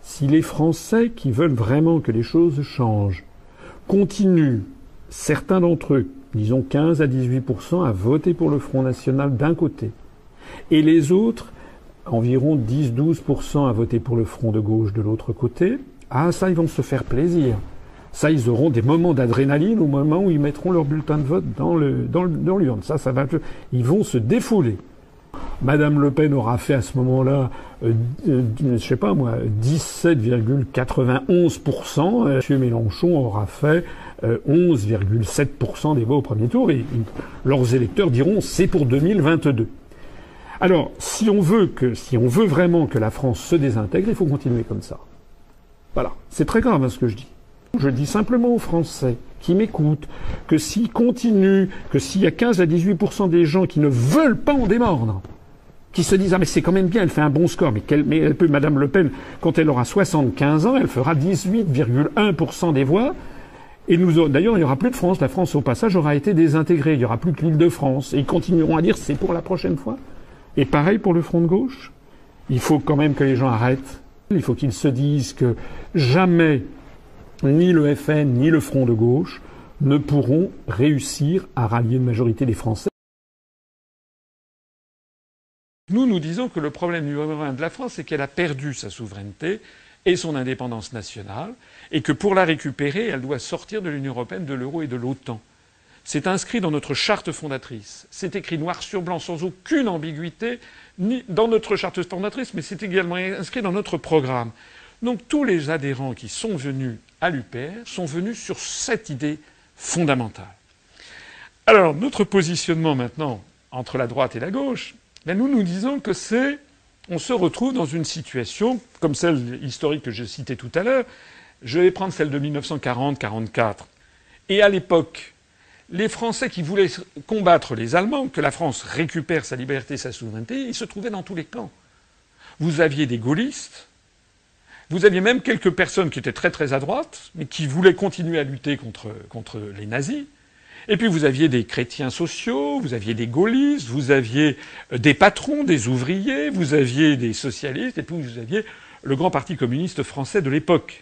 Si les Français qui veulent vraiment que les choses changent continuent, certains d'entre eux, disons 15 à 18%, à voter pour le Front National d'un côté, et les autres, environ 10-12% à voter pour le Front de gauche de l'autre côté, ah ça, ils vont se faire plaisir. Ça, ils auront des moments d'adrénaline au moment où ils mettront leur bulletin de vote dans l'urne. Ça va, ils vont se défouler. Madame Le Pen aura fait à ce moment-là, je sais pas moi, 17,91%. Monsieur Mélenchon aura fait 11,7% des voix au premier tour. Et leurs électeurs diront c'est pour 2022. Alors, si on veut vraiment que la France se désintègre, il faut continuer comme ça. Voilà. C'est très grave, hein, ce que je dis. Je dis simplement aux Français qui m'écoutent que s'ils continuent, que s'il y a 15 à 18% des gens qui ne veulent pas en démordre, qui se disent « Ah mais c'est quand même bien, elle fait un bon score, mais elle peut, Madame Le Pen, quand elle aura 75 ans, elle fera 18,1% des voix. » Et d'ailleurs, il n'y aura plus de France. La France, au passage, aura été désintégrée. Il n'y aura plus que l'Île-de-France. Et ils continueront à dire « C'est pour la prochaine fois ». Et pareil pour le Front de gauche. Il faut quand même que les gens arrêtent. Il faut qu'ils se disent que jamais ni le FN ni le Front de gauche ne pourront réussir à rallier une majorité des Français. Nous disons que le problème numéro un de la France, c'est qu'elle a perdu sa souveraineté et son indépendance nationale, et que pour la récupérer, elle doit sortir de l'Union européenne, de l'euro et de l'OTAN. C'est inscrit dans notre charte fondatrice. C'est écrit noir sur blanc, sans aucune ambiguïté, ni dans notre charte fondatrice, mais c'est également inscrit dans notre programme. Donc tous les adhérents qui sont venus à l'UPR sont venus sur cette idée fondamentale. Alors, notre positionnement maintenant entre la droite et la gauche, nous disons que on se retrouve dans une situation comme celle historique que je citais tout à l'heure. Je vais prendre celle de 1940-44. Et à l'époque, les Français qui voulaient combattre les Allemands, que la France récupère sa liberté, sa souveraineté, ils se trouvaient dans tous les camps. Vous aviez des gaullistes, vous aviez même quelques personnes qui étaient très très à droite, mais qui voulaient continuer à lutter contre les nazis. Et puis vous aviez des chrétiens sociaux, vous aviez des gaullistes, vous aviez des patrons, des ouvriers, vous aviez des socialistes, et puis vous aviez le grand parti communiste français de l'époque.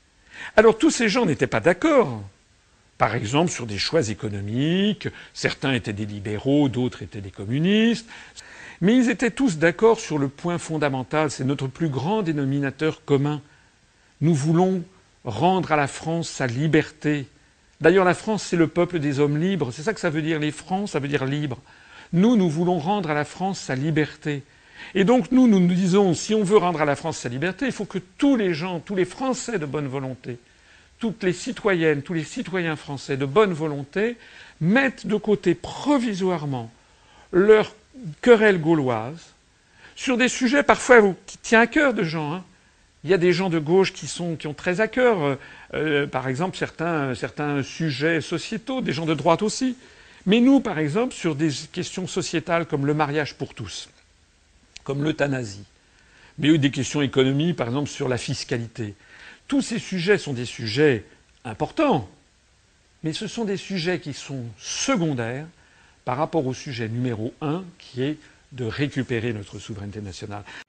Alors tous ces gens n'étaient pas d'accord. Par exemple, sur des choix économiques, certains étaient des libéraux, d'autres étaient des communistes. Mais ils étaient tous d'accord sur le point fondamental, c'est notre plus grand dénominateur commun. Nous voulons rendre à la France sa liberté. D'ailleurs, la France, c'est le peuple des hommes libres. C'est ça que ça veut dire. Les Francs, ça veut dire libre. Nous voulons rendre à la France sa liberté. Et donc, nous disons, si on veut rendre à la France sa liberté, il faut que tous les gens, tous les Français de bonne volonté, toutes les citoyennes, tous les citoyens français de bonne volonté mettent de côté provisoirement leur querelle gauloise sur des sujets parfois qui tiennent à cœur de gens. Hein. Il y a des gens de gauche qui ont très à cœur, par exemple, certains sujets sociétaux, des gens de droite aussi. Mais nous, par exemple, sur des questions sociétales comme le mariage pour tous, comme l'euthanasie, mais des questions économiques, par exemple, sur la fiscalité. Tous ces sujets sont des sujets importants, mais ce sont des sujets qui sont secondaires par rapport au sujet numéro 1, qui est de récupérer notre souveraineté nationale.